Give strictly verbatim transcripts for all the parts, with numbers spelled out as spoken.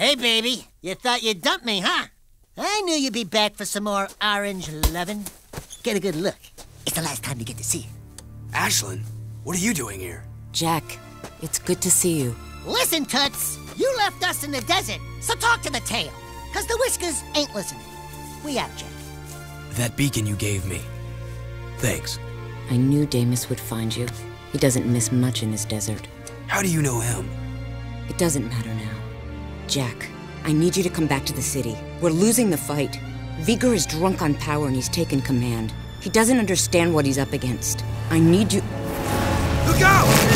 Hey, baby. You thought you'd dump me, huh? I knew you'd be back for some more orange lovin'. Get a good look. It's the last time you get to see it. Ashlyn, what are you doing here? Jack, it's good to see you. Listen, Toots. You left us in the desert, so talk to the tail. Cause the Whiskers ain't listening. We out, Jack. That beacon you gave me. Thanks. I knew Damus would find you. He doesn't miss much in his desert. How do you know him? It doesn't matter now. Jack, I need you to come back to the city. We're losing the fight. Vigor is drunk on power and he's taken command. He doesn't understand what he's up against. I need you... Look out!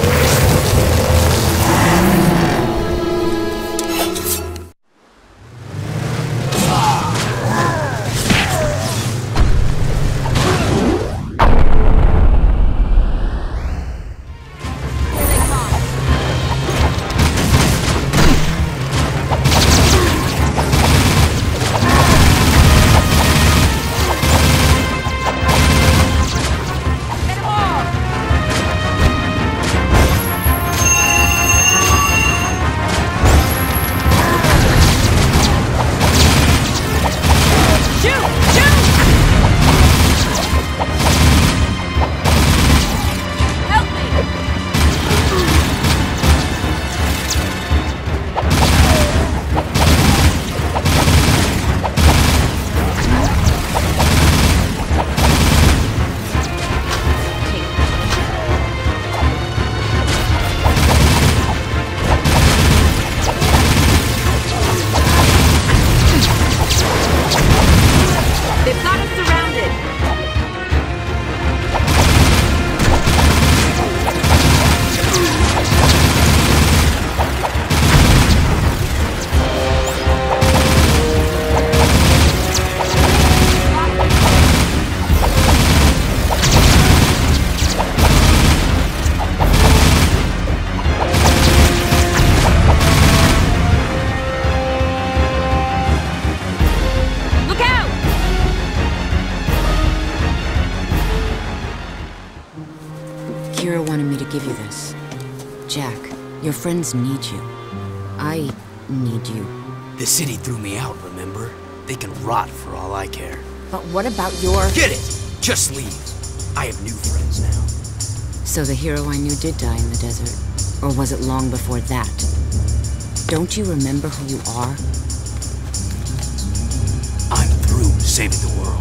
Kira wanted me to give you this. Jack, your friends need you. I need you. The city threw me out, remember? They can rot for all I care. But what about your... Get it! Just leave. I have new friends now. So the hero I knew did die in the desert. Or was it long before that? Don't you remember who you are? I'm through saving the world.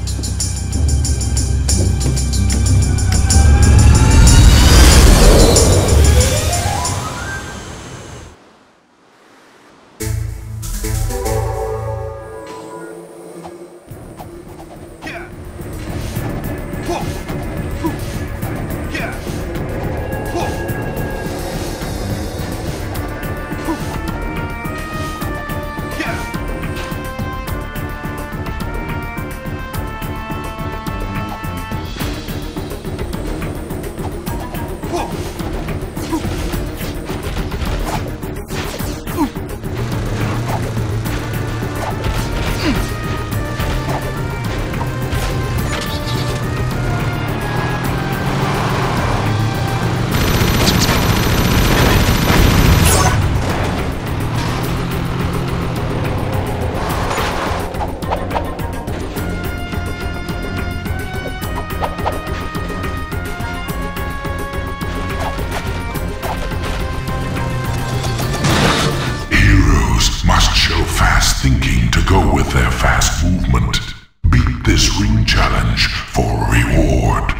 Fast thinking to go with their fast movement. Beat this ring challenge for reward.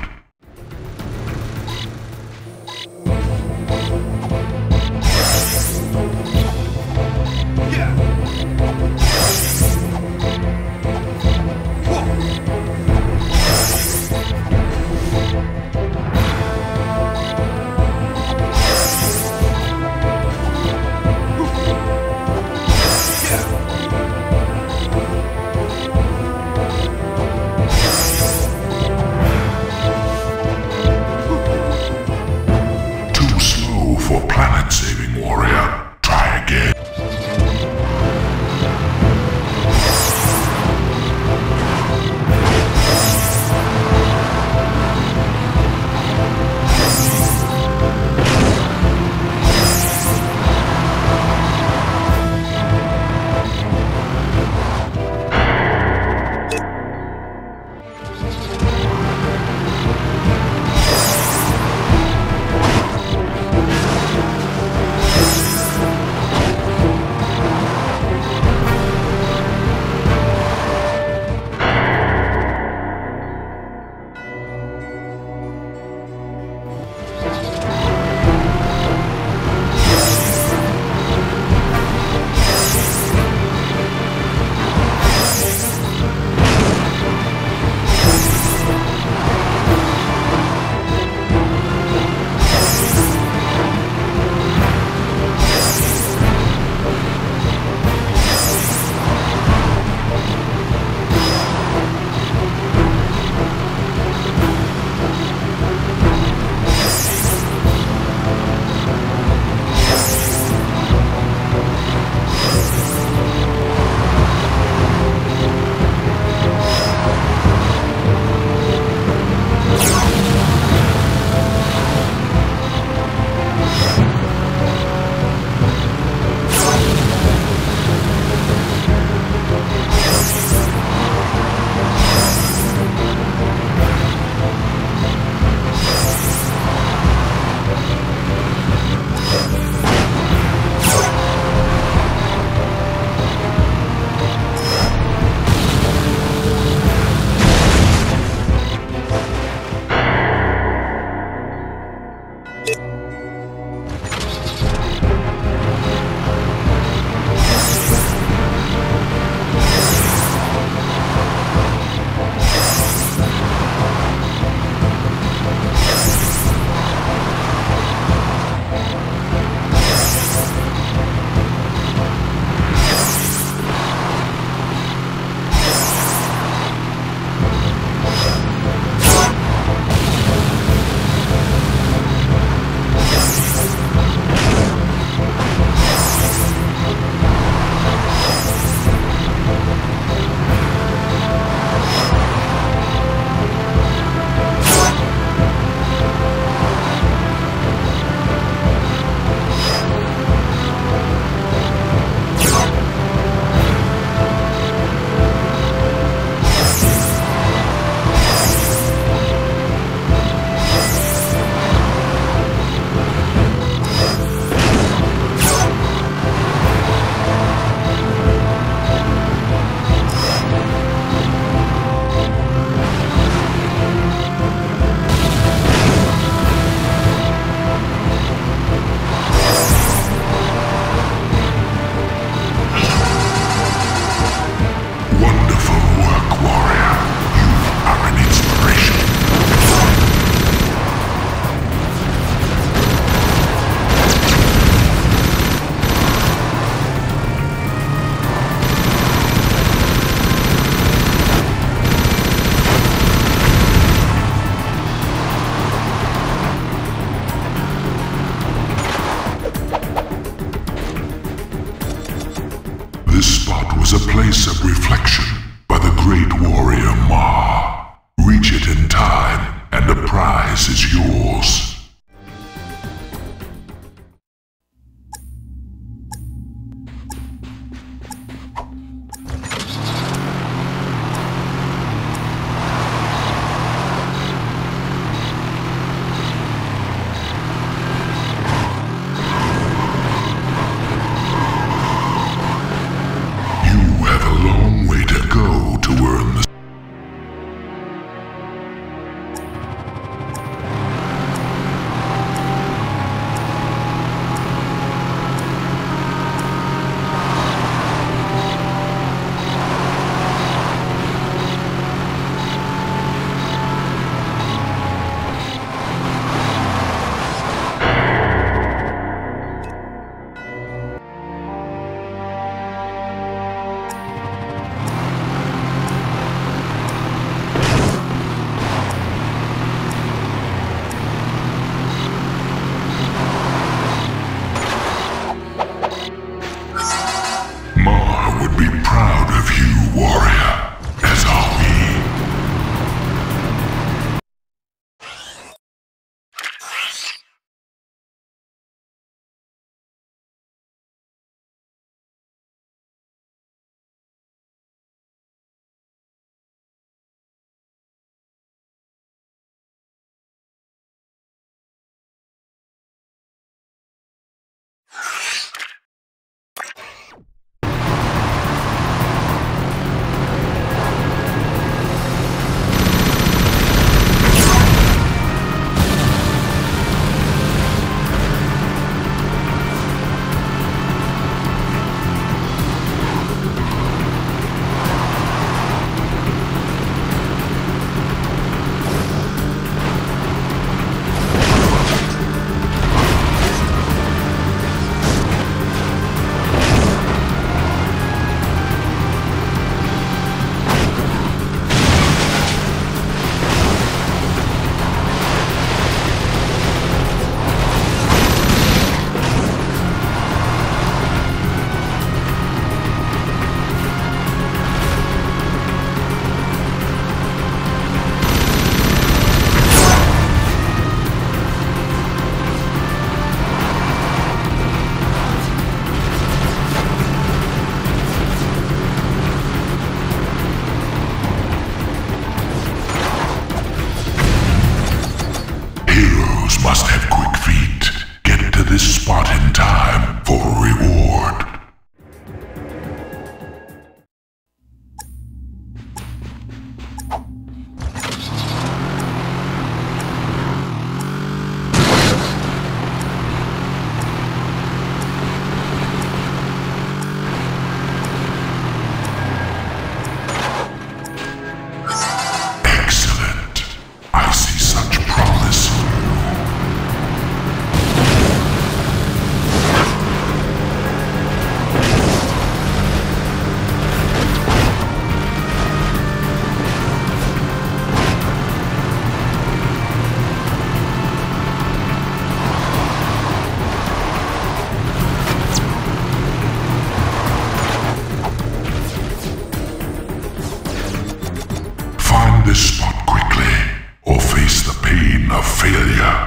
This spot quickly, or face the pain of failure.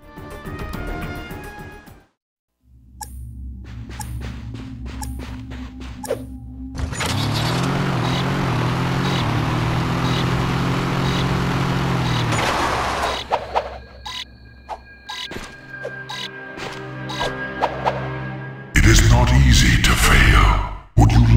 It is not easy to fail. Would you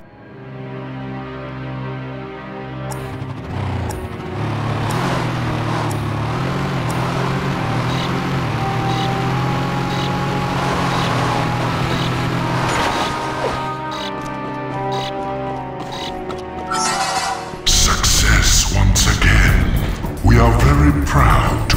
once again, we are very proud